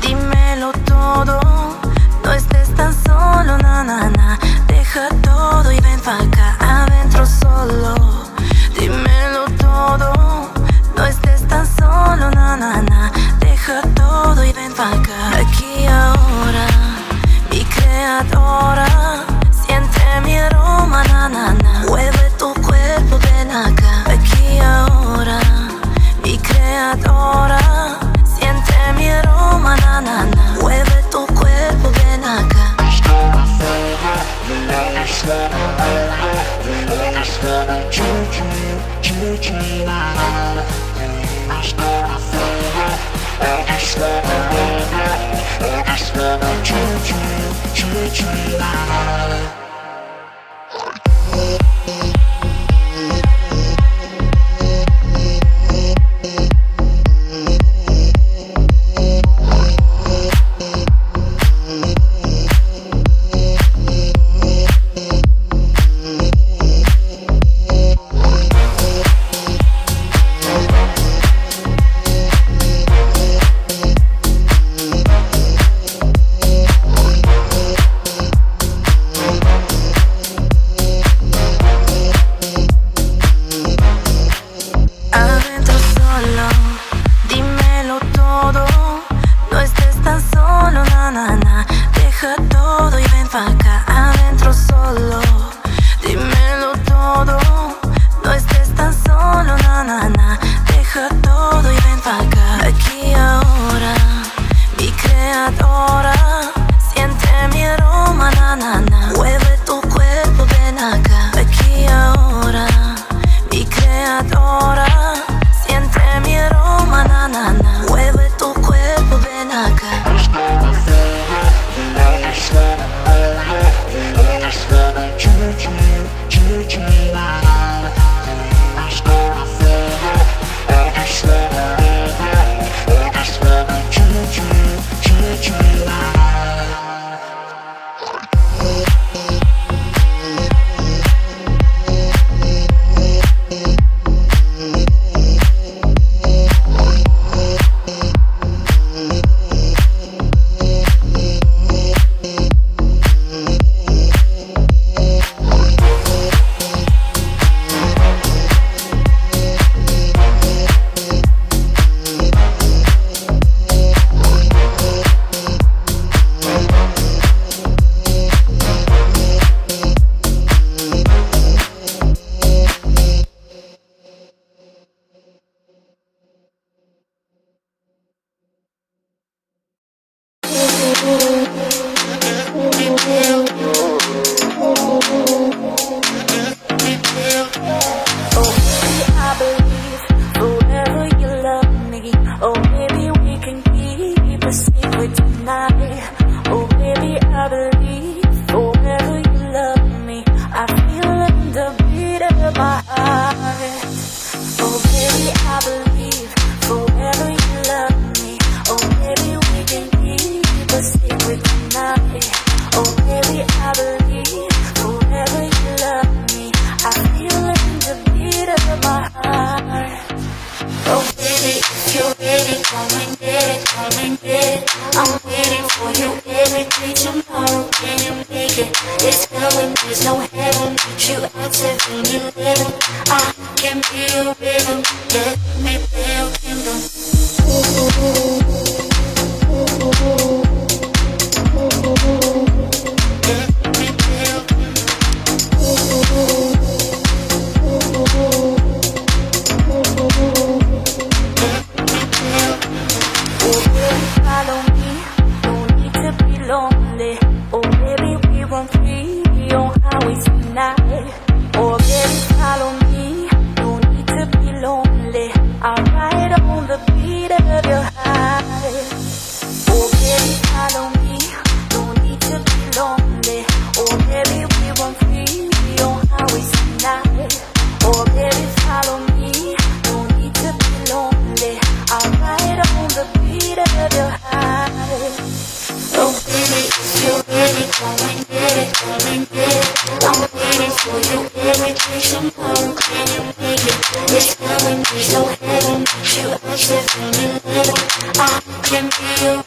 dímelo todo. No estés tan solo, na na na. Deja todo y ven pa' acá, adentro solo. Dímelo todo. No estés tan solo, na na na. Deja todo y ven pa' acá. Aquí ahora, mi creadora. Siente mi aroma, na na na. Mueve tu cuerpo, ven acá. Aquí ahora, mi creadora. Siente mi aroma, na na na. Mueve tu cuerpo, ven acá. There's no heaven, but you are living in little. I can be your